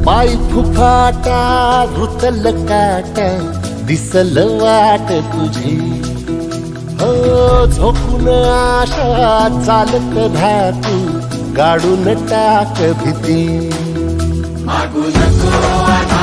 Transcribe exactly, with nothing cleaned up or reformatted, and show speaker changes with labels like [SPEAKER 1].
[SPEAKER 1] पाय फुफाटा रुतल काटा दिसल वाट तुझी हो झोपून आशा चालत धातू गाडून टाक भीती
[SPEAKER 2] मागू नको